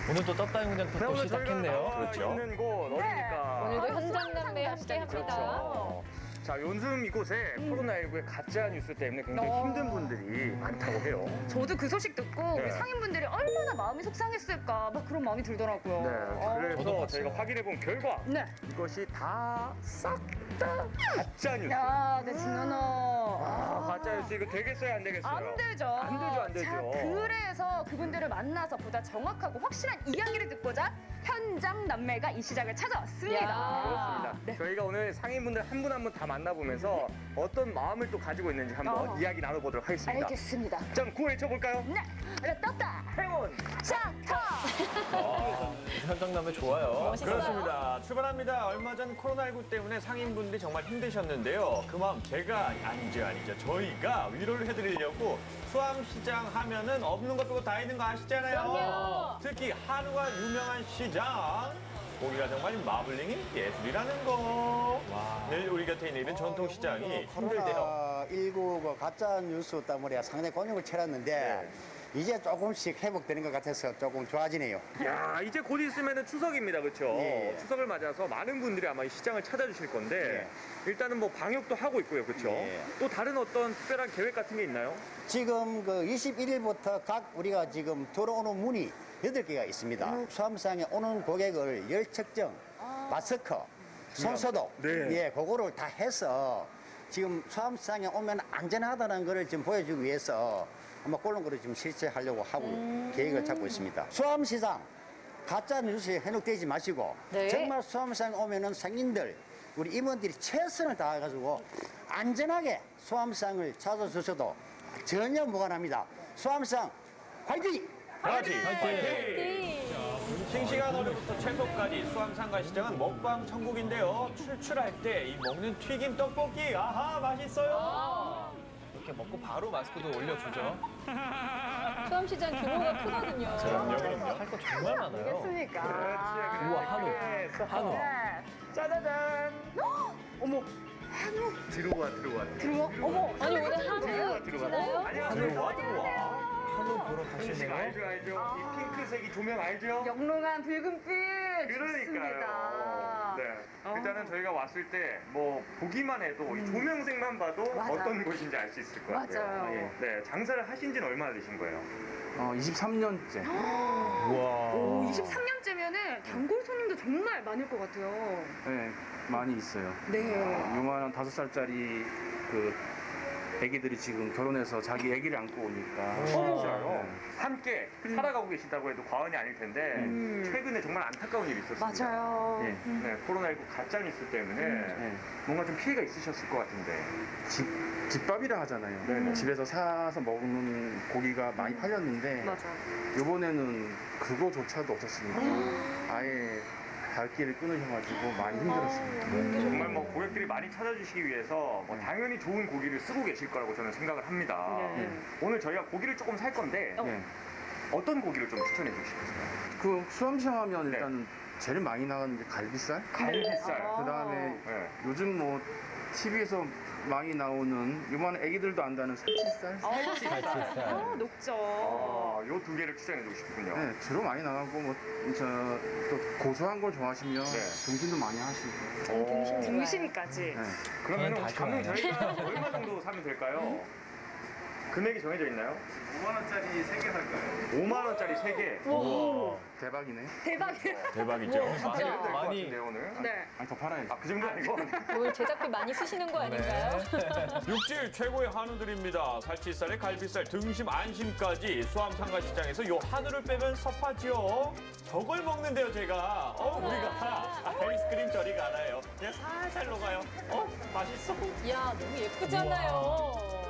오늘 또 떴다 행군장 또 시작했네요. 그렇죠. 있는 곳 네. 어디입니까? 오늘도 현장남매 함께합니다. 그렇죠. 자, 요즘 이곳에 코로나19의 가짜 뉴스 때문에 굉장히 힘든 분들이 많다고 해요. 저도 그 소식 듣고 네. 우리 상인분들이 얼마나 마음이 속상했을까 막 그런 마음이 들더라고요. 네, 저도 그래서 봤어요. 저희가 확인해본 결과 네. 이것이 다 싹 다 가짜 뉴스. 야, 네, 진원아. 가짜 뉴스 이거 되겠어요, 안 되겠어요? 안 되죠. 안 되죠, 안 되죠. 자, 그래서 그분들을 만나서 보다 정확하고 확실한 이야기를 듣고자 현장 남매가 이 시장을 찾아왔습니다. 그렇습니다. 네. 저희가 오늘 상인분들 한 분 한 분 다 만나보면서 어떤 마음을 또 가지고 있는지 한번 이야기 나눠보도록 하겠습니다. 알겠습니다. 자, 그럼 구호 외쳐볼까요? 네, 그래 떴다. 행운! 짝터. 현장남매 좋아요. 멋있어요. 그렇습니다. 출발합니다. 얼마 전 코로나19 때문에 상인분들이 정말 힘드셨는데요. 그 마음 제가 아니죠. 저희가 위로를 해드리려고 수암시장 하면은 없는 것 빼고 다 있는 거 아시잖아요. 그럼요. 특히 한우가 유명한 시장. 고기가 정말 마블링이 예술이라는 거. 내일 우리 곁에 있는 이런 전통시장이 힘들대요. 코로나19 가짜 뉴스 때문에 상당히 곤욕을 치렀는데 이제 조금씩 회복되는 것 같아서 조금 좋아지네요. 야, 이제 곧 있으면 추석입니다. 그렇죠? 예. 추석을 맞아서 많은 분들이 아마 이 시장을 찾아주실 건데 일단은 뭐 방역도 하고 있고요. 그렇죠? 예. 또 다른 어떤 특별한 계획 같은 게 있나요? 지금 그 21일부터 각 우리가 지금 들어오는 문이 8개가 있습니다. 수암시장에 오는 고객을 열 측정, 마스크, 손소독, 네. 예, 그거를 다 해서 지금 수암시장에 오면 안전하다는 것을 지금 보여주기 위해서 아마 그런 거를 지금 실시하려고 하고 계획을 잡고 있습니다. 수암시장 가짜 뉴스에 현혹되지 마시고 네. 정말 수암시장에 오면은 상인들 우리 임원들이 최선을 다해가지고 안전하게 수암시장을 찾아주셔도 전혀 무관합니다. 수암시장 화이팅! 파이팅! 네. 싱싱한 어류부터 채소까지 수암 상가시장은 먹방 천국인데요. 출출할 때 이 먹는 튀김 떡볶이 아하 맛있어요. 이렇게 먹고 바로 마스크도 올려주죠. 수암시장 규모가 크거든요. 할 거 정말 많아요. 알겠습니까? 그렇지. 우와, 한우. 그래서 한우. 네. 짜자잔! 어머, 들어와. 들어와. 어머, 아니 오늘 한우 들어와. 드시나요? 안녕하세요. 한우 보러 핑크색 가시네요. 알죠? 이 핑크색이 조명 알죠? 영롱한 붉은빛. 그러니까요. 좋습니다. 네. 일단은 저희가 왔을 때 뭐 보기만 해도 이 조명색만 봐도 맞아. 어떤 곳인지 알 수 있을 것 같아요. 맞아요. 네, 장사를 하신 지는 얼마나 되신 거예요? 23년째. 우와. 오, 23년째면은 단골 손님도 정말 많을 것 같아요. 네, 많이 있어요. 네. 요만한 5살짜리 그 애기들이 지금 결혼해서 자기 애기를 안고 오니까. 진짜요? 함께 살아가고 계시다고 해도 과언이 아닐 텐데 최근에 정말 안타까운 일이 있었습니다. 맞아요. 예. 네, 코로나19 가짜 뉴스 때문에 네. 뭔가 좀 피해가 있으셨을 것 같은데. 집밥이라 하잖아요. 네네. 집에서 사서 먹는 고기가 많이 팔렸는데 맞아요. 요번에는 그거조차도 없었습니다. 아예 발길을 끊으셔가지고 많이 힘들었습니다. 정말 뭐 고객들이 많이 찾아주시기 위해서 뭐 당연히 좋은 고기를 쓰고 계실 거라고 저는 생각을 합니다. 네. 오늘 저희가 고기를 조금 살 건데 네. 어떤 고기를 좀 추천해 주시겠어요? 그 수암시장 하면 네. 일단 제일 많이 나가는 게 갈비살? 갈비살. 그 다음에 네. 요즘 뭐 TV에서 많이 나오는 요만 애기들도 안다는 살치살? 녹죠. 요 두 개를 추천해 주고 싶군요. 네, 주로 많이 나가고 뭐 저 또 고소한 걸 좋아하시면 네. 등심도 많이 하시고. 오. 등심까지. 네. 그러면 다 혹시 감은 좋아요. 저희가 얼마 정도 사면 될까요? 금액이 정해져 있나요? 5만원짜리 3개 살까요? 5만 원짜리 3개. 오, 대박이네. 대박이야. 대박이죠. 될것 많이. 같은데 오늘. 네. 아니 더 팔아야지. 아, 그 정도 아니고. 오늘 제작비 많이 쓰시는 거 아닌가요? 육질 최고의 한우들입니다. 살치살에 갈비살, 등심, 안심까지 수암 상가시장에서 요 한우를 빼면 섭하지요. 저걸 먹는데요, 제가. 우리가 아이스크림 저리 가나요? 그냥 살살 녹아요. 맛있어. 이야 너무 예쁘잖아요.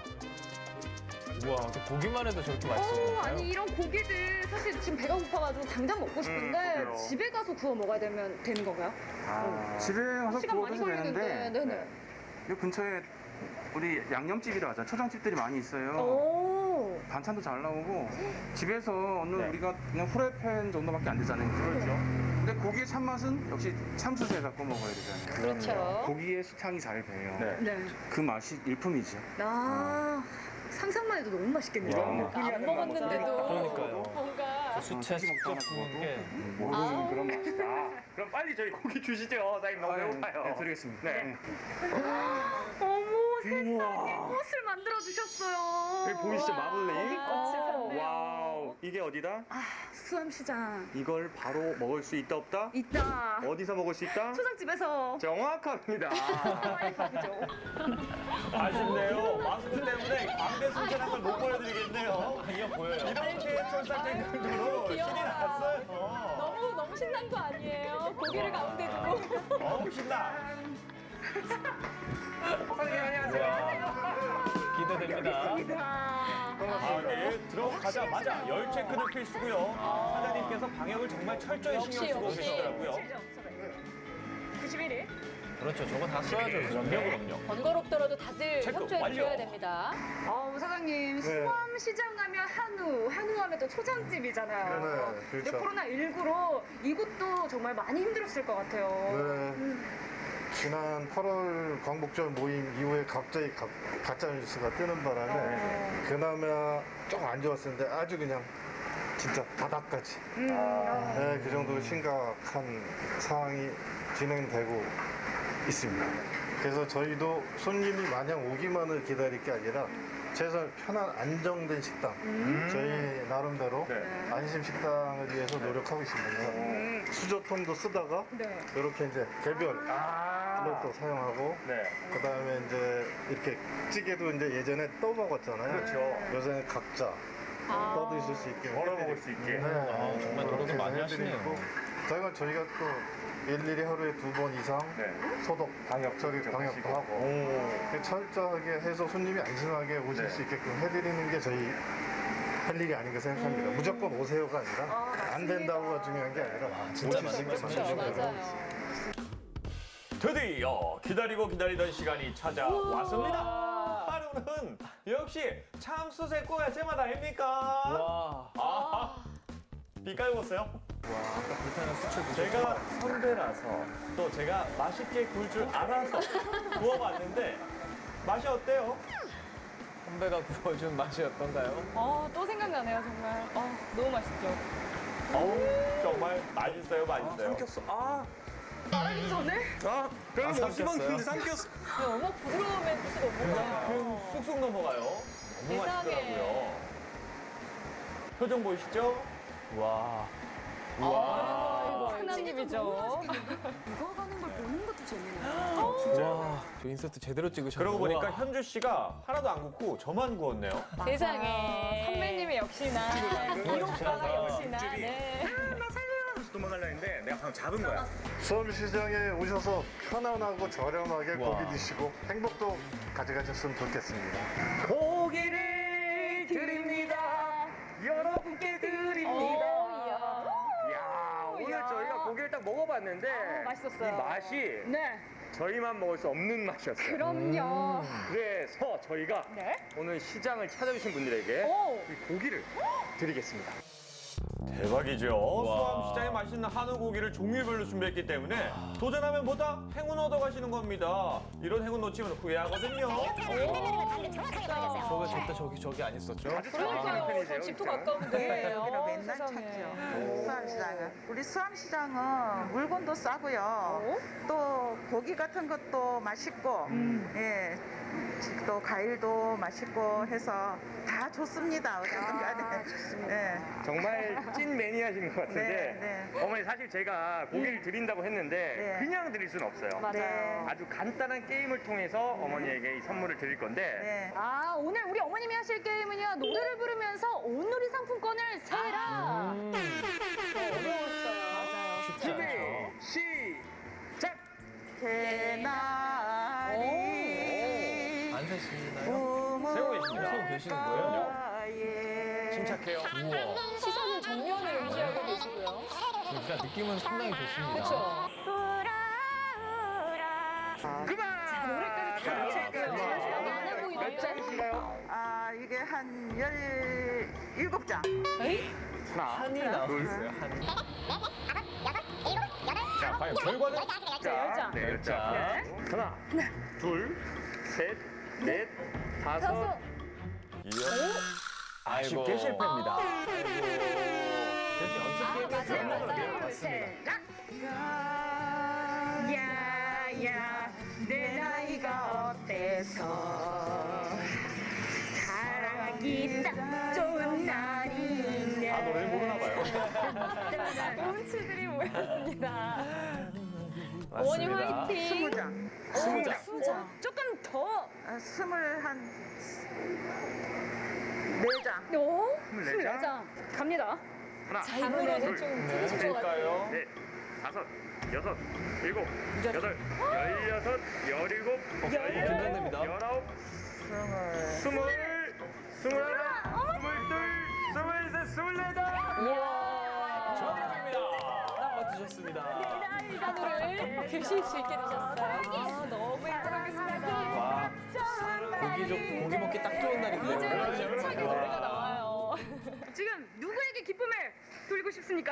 우와, 또 보기만 해도 저렇게 맛있어 오, 보여요. 아니 이런 고기들 사실 지금 배가 고파가지고 당장 먹고 싶은데 그래요. 집에 가서 구워 먹어야 되는 건가요? 집에 가서 시간 많이 구워도 걸리는데. 되는데 네네. 여기 근처에 우리 양념집이라 하잖아. 초장집들이 많이 있어요. 오. 반찬도 잘 나오고 집에서 어느 네. 우리가 그냥 후라이팬 정도밖에 안 되잖아요. 그렇죠. 근데 고기의 참맛은 역시 참숯에 갖고 먹어야 되잖아요. 그렇죠. 고기의 수탕이 잘 배요. 네. 네. 그 맛이 일품이죠. 상상만 해도 너무 맛있겠네요. 이런 안 먹었는데도 그러니까요. 뭔가 수채 직접 구운 게. 모르는 그런 맛이다. 그럼 빨리 저희 고기 주시죠. 사장님 너무 배고파요. 네, 드리겠습니다. 네. 어머 세상에 꽃을 만들어 주셨어요. 여기 보이시죠? 마블링? 꽃을 와우. 이게 어디다? 수암시장 이걸 바로 먹을 수 있다 없다? 있다. 어디서 먹을 수 있다? 초장집에서. 정확합니다. 그죠? 아쉽네요. 마스크 때문에 광대 순찰한 걸 못 보여드리겠네요. 아니요, 보여요. 이렇게 촌쌀질 정도로 신이 났어요. 너무 신난 거 아니에요? 고기를 가운데 두고. 어우, 신나. 사장님 안녕하세요. 기대됩니다. 아, 네. 들어가자마자 열 체크는 필수고요. 사장님께서 방역을 정말 철저히 신경 쓰고 역시. 계시더라고요. 91일. 그렇죠. 저거 다 써야죠. 그럼요. 번거롭더라도 다들 체크 협조해 완료. 주셔야 됩니다. 사장님 수암시장 하면 한우 하면 또 초장집이잖아요. 네, 근데 그렇죠. 코로나19로 이곳도 정말 많이 힘들었을 것 같아요. 네. 지난 8월 광복절 모임 이후에 갑자기 가짜 뉴스가 뜨는 바람에 그나마 조금 안 좋았었는데 아주 그냥 진짜 바닥까지 네, 그 정도로 심각한 상황이 진행되고 있습니다. 그래서 저희도 손님이 마냥 오기만을 기다릴 게 아니라 최소한 편한 안정된 식당 저희 나름대로 네. 안심 식당을 위해서 노력하고 있습니다. 수저통도 쓰다가 네. 이렇게 이제 개별로 또 사용하고 네. 그다음에 이제 이렇게 찌개도 이제 예전에 떠 먹었잖아요. 그렇죠. 요새는 각자 떠 드실 수 있게 걸어 먹을 수 있게. 네. 정말 노력을 많이 하시네요. 저희가 또 일일이 하루에 2번 이상 네. 소독, 방역처리 방역도 하고 철저하게 해서 손님이 안심하게 오실 네. 수 있게끔 해드리는 게 저희 할 일이 아닌가 생각합니다. 무조건 오세요가 아니라 안 된다고가 중요한 게 아니라 진짜 오실 수 있게 맞는 그렇죠, 만들어주는 거예요. 맞아요. 드디어 기다리고 기다리던 시간이 찾아왔습니다. 하루는 역시 참수세 꼬야 제맛 아닙니까? 와. 아, 빛깔 보세요. 불타는 수채 제가 선배라서 또 제가 맛있게 구울 줄 알아서 구워봤는데 맛이 어때요? 선배가 구워준 맛이 어떤가요? 또 생각나네요 정말. 너무 맛있죠. 어우, 정말 맛있어요, 맛있어요. 말하기 전에 별로 못 삼켰어요? 씹었는데 삼켰어. 너무 부드러우면 또 넘어가요. 쑥쑥 넘어가요. 너무 세상에. 맛있더라고요. 표정 보이시죠? 와. 하나님이죠. 익어가는 걸 보는 것도 재밌네요. 와. 저 인서트 제대로 찍으셨네요. 그러고 보니까 우와. 현주 씨가 하나도 안 굽고 저만 구웠네요. 세상에. 선배님이 역시나 구워주셔서. 역시나. 네. 도망가려 했는데 내가 방금 잡은 거야. 수암시장에 오셔서 편안하고 저렴하게 우와. 고기 드시고 행복도 가져가셨으면 좋겠습니다. 고기를 드립니다. 여러분께 드립니다. 야, 오늘 저희가 고기를 딱 먹어봤는데 맛있었어요. 이 맛이 네. 저희만 먹을 수 없는 맛이었어요. 그럼요. 그래서 저희가 네. 오늘 시장을 찾아주신 분들에게 오. 이 고기를 드리겠습니다. 대박이죠. 수암시장에 맛있는 한우 고기를 종류별로 준비했기 때문에 도전하면 뭐다? 행운 얻어가시는 겁니다. 이런 행운 놓치면 후회하거든요. 저거 저때 저기 안 있었죠? 그러니까요. 저 집도 가까운데. 여기는 맨날 찾죠. 수암시장은. 우리 수암시장은 물건도 싸고요. 또 고기 같은 것도 맛있고, 예, 또 과일도 맛있고 해서 다 좋습니다. 어쨌든 간에. 예. 정말 찐 매니아신 것 같은데 네, 어머니 사실 제가 고기를 드린다고 했는데 네. 그냥 드릴 수는 없어요. 네. 아주 간단한 게임을 통해서 어머니에게 이 선물을 드릴 건데 네. 오늘 우리 어머님이 하실 게임은요. 노래를 부르면서 온누리 상품권을 세라. 어려웠어요. 준비 시작! 개나리 안 세시나요? 세고 계십니다. 세고 계시는 거예요? 침착해요. 우와. 시선은 정면을 유지하고 계시고요. 일단 느낌은 상당히 좋습니다. 그렇죠. 그만! 노래까지 다 자, 하셨고요. 많아 몇 보이네요. 장이신가요? 이게 한 17장. 한이 나오고 있어요. 한이. 자, 과연 결과는? 자, 네, 열 장. 하나, 둘, 셋, 넷, 다섯. 이야. 아쉽게 아이고. 실패입니다. 운치들이 모였습니다. 어머니 맞습니다. 화이팅. 20장. 20장. 수장. 조금 더. 네 장. 오, 24장. 24장. 갑니다. 하나, 자, 이번에는 둘, 좀 들으실 것 같아요. 넷, 다섯, 여섯, 일곱, 여덟, 열여섯, 열일곱, 긴장됩니다. 열아홉, 스물, 스물하나, 스물둘, 스물셋, 스물네장. 축하드립니다. 딱 맞추셨습니다. 한우를 드실 수 있게 되셨어요. 너무 행복하겠습니다. 와, 고기 먹기 딱 좋은 날인데요. 이제 힘차게 노래가 나와요. 지금 누구에게 기쁨을 돌리고 싶습니까?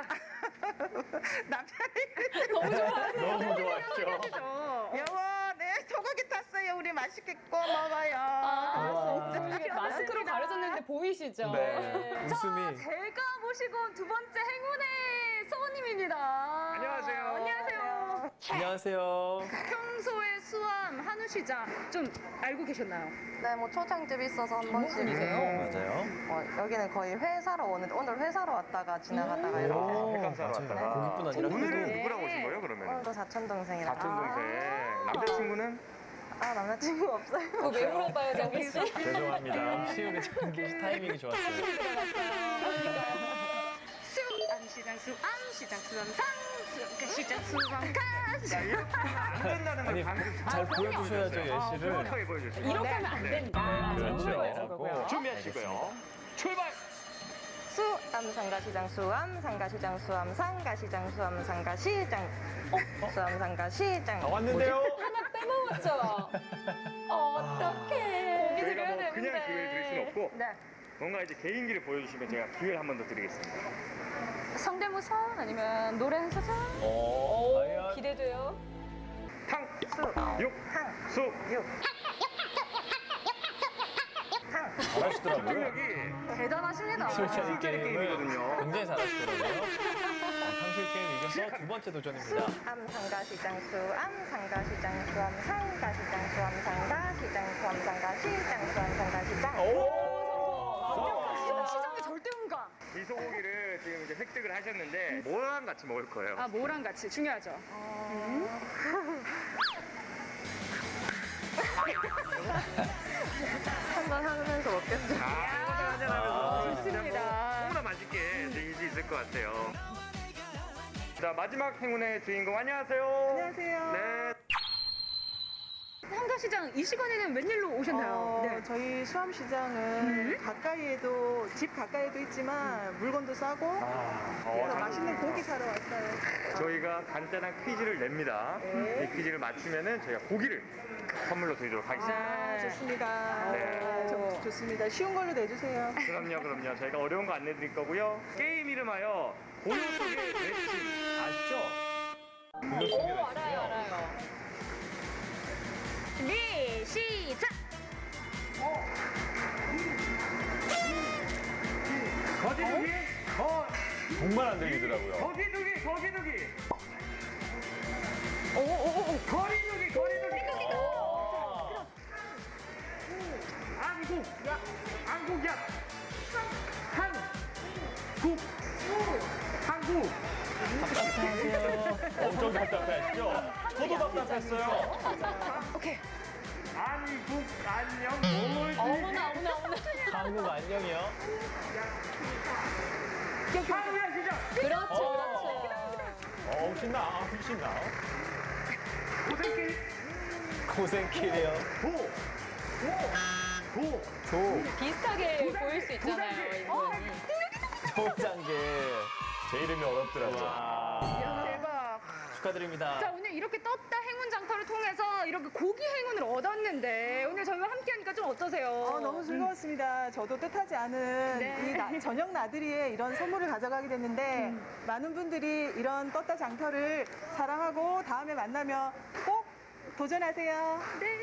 남편이. 너무 좋아하세요. 너무 좋아하시죠? 여보, 네, 소고기 탔어요. 우리 맛있게 구워 먹어요. 이게 마스크로 가려졌는데 보이시죠? 네. 웃음이. 제가 모시고 온 두 번째 행운의 소원님입니다. 안녕하세요. 안녕하세요. 안녕하세요. 평소에 수암 한우시장 좀 알고 계셨나요? 네, 뭐 초장집이 있어서 한 번씩. 맞아요. 여기는 거의 회사로 오는데 오늘 회사로 왔다가 지나가다가 이렇게. 횟감사러 왔다가. 고기뿐 아니라 오늘은 네. 누구랑 오신 거예요, 그러면? 오늘도 사촌 동생이랑. 사촌 동생. 남자친구는? 아, 남자친구 없어요. 왜 물어봐요, 정기 씨? 죄송합니다. 시우리 장기 씨 타이밍이 좋았어요. 수암시장 수암시장 수암상 수암시장 수암가 자, 이렇게 하면 안 된다는 걸 아니, 방금 잘 보여주셔야죠, 예시를. 정확하게 보여주세요. 이렇게 하면 안 된다. 그렇죠. 준비하시고요. 출발! 수암 상가시장 수암 상가시장 수암 상가시장 수암 상가시장 수암 상가시장. 다 왔는데요? 하나 빼먹었죠? 어떡해. 고기 저희가 드려야 뭐 그냥 기회를 드릴 수는 되는데. 없고 네. 뭔가 이제 개인기를 보여주시면 제가 기회를 한 번 더 드리겠습니다. 성대모사 아니면 노래 한 소절? 오, 과연? 기대돼요. 탕, 육, 수, 육. 잘하시더라고요. 집중력이 대단하십니다. 술차리 게임을 게임이거든요. 굉장히 잘하시더라고요. 탕수육 게임 이겨서 두 번째 도전입니다. 수암 상가시장 수암 상가시장 수암 상가시장 수암 상가시장 수암 상가시장 수암 상가시장. 시장의 절대음감. 이 소고기를 지금 이제 획득을 하셨는데 뭐랑 같이 먹을 거예요? 아, 뭐랑 같이 중요하죠. 한잔 하면서 먹겠죠. 한잔하면서 좋습니다. 너무나 맛있게 드실 수 있을 것 같아요. 자, 마지막 행운의 주인공 안녕하세요. 안녕하세요. 네. 상가시장 이 시간에는 웬일로 오셨나요? 네. 저희 수암시장은 가까이에도 집 가까이에도 있지만 물건도 싸고 그래서 맛있는 고기 사러 왔어요. 저희가 간단한 퀴즈를 냅니다. 네. 이 퀴즈를 맞추면은 저희가 고기를 선물로 드리도록 하겠습니다. 아, 좋습니다. 네. 좋습니다. 쉬운 걸로 내주세요. 그럼요. 저희가 어려운 거 안 내드릴 거고요. 게임 이름하여 고요 속의 외침 아시죠? 오, 알아요. 준비 시작. 거기두기 정말 안 들리더라고요. 거기두기 거리두기 안국야 한국 엄청 답답하시죠? 저도 답답했어요. 오케이. 안국 안녕 어머나. 한국 안녕이요. 한국야 시작 그렇죠. 신나. 고생길이요. 비슷하게 보일 수 있잖아요, 이분이. 초장게. 제 이름이 어렵더라고요. 대박. 축하드립니다. 자, 오늘 이렇게 떴다 행운 장터를 통해서 이렇게 고기 행운을 얻었는데 오늘 저희와 함께하니까 좀 어떠세요? 너무 즐거웠습니다. 저도 뜻하지 않은 네. 이 저녁 나들이에 이런 선물을 가져가게 됐는데 많은 분들이 이런 떴다 장터를 사랑하고 다음에 만나면 꼭 도전하세요.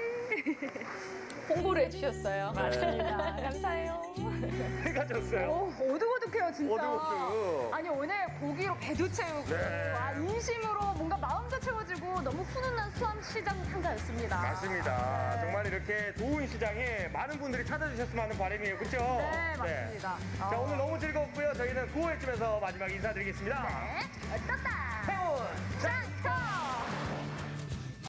홍보를 해주셨어요. 맞습니다. 감사해요. 해가 졌어요. 오두오둑해요, 진짜. 오두오둑. 아니, 오늘 고기로 배도 채우고, 네. 인심으로 뭔가 마음도 채워지고 너무 훈훈한 수암시장 상가였습니다. 맞습니다. 정말 이렇게 좋은 시장에 많은 분들이 찾아주셨으면 하는 바람이에요. 그렇죠? 네, 맞습니다. 자, 오늘 너무 즐겁고요. 저희는 9월쯤에서 마지막 인사드리겠습니다. 네, 어떻다. 행운 짱짱.